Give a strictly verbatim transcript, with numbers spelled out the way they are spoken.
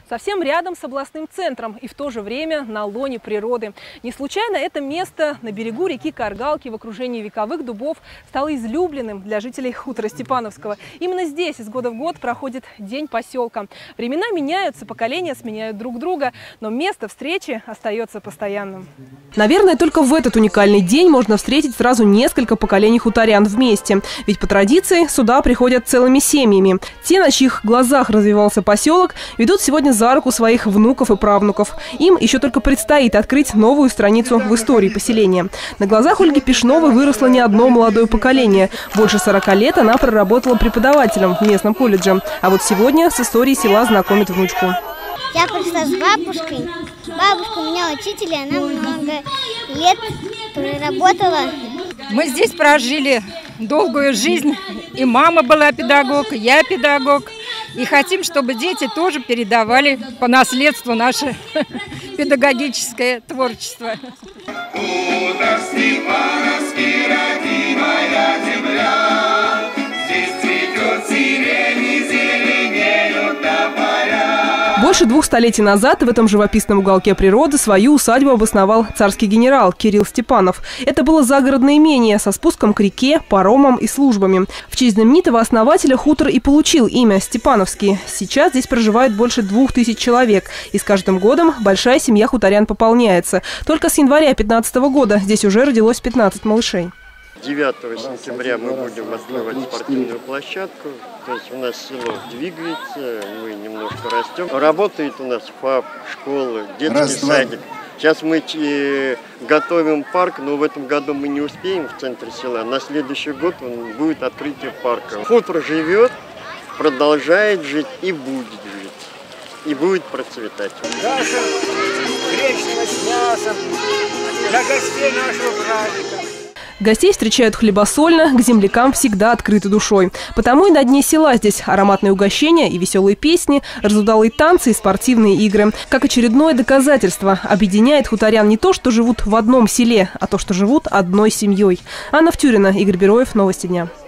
Совсем рядом с областным центром и в то же время на лоне природы. Не случайно это место на берегу реки Каргалки в окружении вековых дубов стало излюбленным для жителей хутора Степановского. Именно здесь из года в год проходит День поселка. Времена меняются, поколения сменяют друг друга, но место встречи остается постоянным. Наверное, только в этот уникальный день можно встретить сразу несколько поколений хуторян вместе. Ведь по традиции сюда приходят целыми семьями. Те, на чьих глазах развивался поселок, ведут сегодня за руку своих внуков и правнуков. Им еще только предстоит открыть новую страницу в истории поселения. На глазах Ольги Пешновой выросло не одно молодое поколение. Больше сорока лет она проработала преподавателем в местном колледже. А вот сегодня с историей села знакомит внучку. Я пришла с бабушкой. Бабушка у меня учитель, и она много лет проработала. Мы здесь прожили долгую жизнь. И мама была педагог, и я педагог. И хотим, чтобы дети тоже передавали по наследству наше педагогическое творчество. Хутор Степановский, родимая земля, здесь цветет сирень и зеленеют тополя. Больше двух столетий назад в этом живописном уголке природы свою усадьбу обосновал царский генерал Кирилл Степанов. Это было загородное имение со спуском к реке, паромом и службами. В честь знаменитого основателя хутор и получил имя Степановский. Сейчас здесь проживает больше двух тысяч человек. И с каждым годом большая семья хуторян пополняется. Только с января две тысячи пятнадцатого года здесь уже родилось пятнадцать малышей. девятого сентября мы будем открывать спортивную площадку. То есть у нас село двигается, мы немножко растем. Работает у нас ФАП, школа, детский Раз, садик. Сейчас мы готовим парк, но в этом году мы не успеем в центре села. На следующий год он будет открытие парка. Хутор живет, продолжает жить и будет жить. И будет процветать. Каша гречневая с мясом для гостей нашего праздника. Гостей встречают хлебосольно, к землякам всегда открыты душой. Потому и на дне села здесь ароматные угощения и веселые песни, разудалые танцы и спортивные игры. Как очередное доказательство, объединяет хуторян не то, что живут в одном селе, а то, что живут одной семьей. Анна Втюрина, Игорь Бероев, Новости дня.